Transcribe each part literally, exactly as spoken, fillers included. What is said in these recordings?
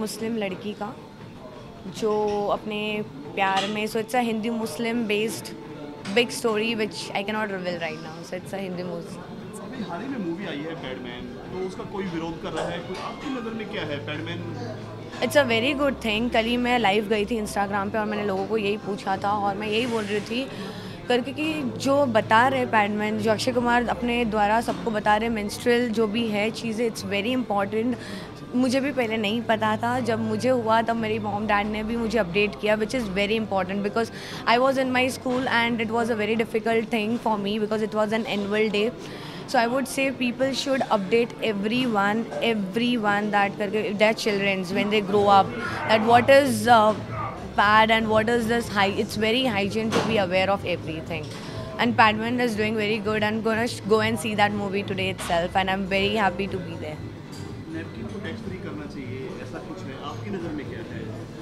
मुस्लिम लड़की का जो अपने प्यार में, so it's a Hindi Muslim based big story which I can not reveal right now, so it's a Hindi Muslim. अभी हाल ही में मूवी आई है पैडमैन, तो उसका कोई विरोध कर रहा है, कोई आपकी नज़र में क्या है Padman? It's a very good thing. कल ही मैं लाइव गई थी इंस्टाग्राम पे और मैंने लोगों को यही पूछा था और मैं यही बोल रही थी करके कि जो बता रहे पैडमैन, जो अक्षय कुमार अपने द्वारा सबको बता रहे मेंस्ट्रुअल जो भी है चीज़ें, इट्स वेरी इंपॉर्टेंट। मुझे भी पहले नहीं पता था, जब मुझे हुआ तब मेरी मॉम डैड ने भी मुझे अपडेट किया, which is very important because I was in my school and it was a very difficult thing for me because it was an annual day. So I would say people should update everyone, everyone that their childrens when they grow up, that what is uh, bad and what is this high. It's very hygiene to be aware of everything. And Padman is doing very good. I'm gonna go and see that movie today itself, and I'm very happy to be there. Napkin को tax free करना चाहिए, ऐसा कुछ है, आपकी नज़र में क्या है?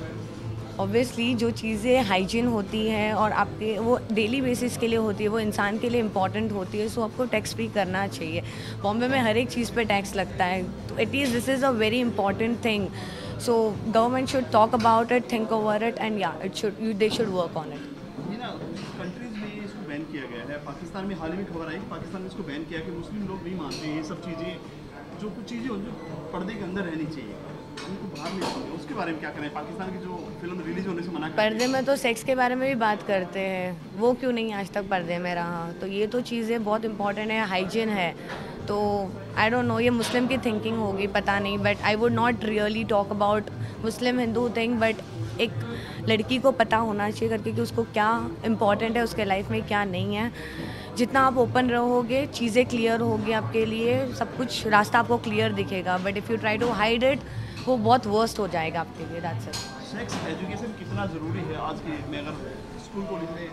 ऑब्वियसली जो चीज़ें हाइजीन होती हैं और आपके वो डेली बेसिस के लिए होती है, वो इंसान के लिए इम्पॉर्टेंट होती है, सो आपको टैक्स फ्री करना चाहिए. बॉम्बे में हर एक चीज़ पे टैक्स लगता है, तो it is this is a very important thing. So government should talk about it, think over it, and या it should they should work on it. ये ना कंट्रीज में इसको बैन किया गया है. पाकिस्तान में हाल ही में खबर आई, पाकिस्तान में इसको बैन किया कि मुस्लिम लोग नहीं मानते ये सब चीज़ें, जो कुछ चीज़ें जो पर्दे के अंदर रहनी चाहिए उनको बाहर नहीं आती. उसके बारे में क्या करें? पाकिस्तान की जो फिल्म रिलीज होने से मना कर पर्दे में तो सेक्स के बारे में भी बात करते हैं, वो क्यों नहीं आज तक पर्दे में रहा? तो ये तो चीज़ें बहुत इंपॉर्टेंट है, हाइजीन है. तो आई डोंट नो, ये मुस्लिम की थिंकिंग होगी, पता नहीं, but I would not really talk about Muslim Hindu thing. But एक लड़की को पता होना चाहिए करके कि उसको क्या इम्पॉर्टेंट है उसके लाइफ में, क्या नहीं है. जितना आप ओपन रहोगे चीज़ें क्लियर होगी आपके लिए, सब कुछ रास्ता आपको क्लियर दिखेगा. But if you try to hide it, वो बहुत वर्स्ट हो जाएगा आपके लिए. That's it. सेक्स एजुकेशन कितना ज़रूरी है आज के में, अगर स्कूल कॉलेज में?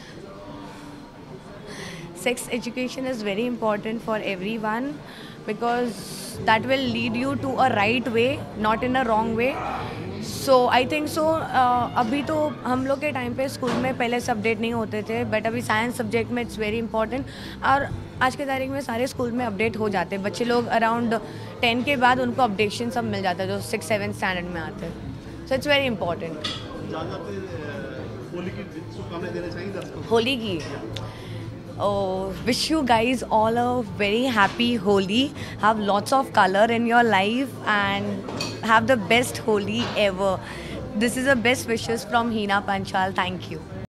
Sex education is very important for everyone because that will lead you to a right way, not in a wrong way. So I think so. uh, अभी तो हम लोग के टाइम पे स्कूल में पहले से अपडेट नहीं होते थे, बट अभी साइंस सब्जेक्ट में इट्स वेरी इंपॉर्टेंट. और आज के तारीख में सारे स्कूल में अपडेट हो जाते हैं. बच्चे लोग अराउंड टेन के बाद उनको अपडेशन सब मिल जाता है जो सिक्स सेवन स्टैंडर्ड में आते हैं. So it's very important. Holi की शुभकामनाएं देना चाहिए दर्शकों को. होली की Oh, wish you guys all a very happy Holi. Have lots of color in your life and have the best Holi ever. This is the best wishes from Hina Panchal. Thank you.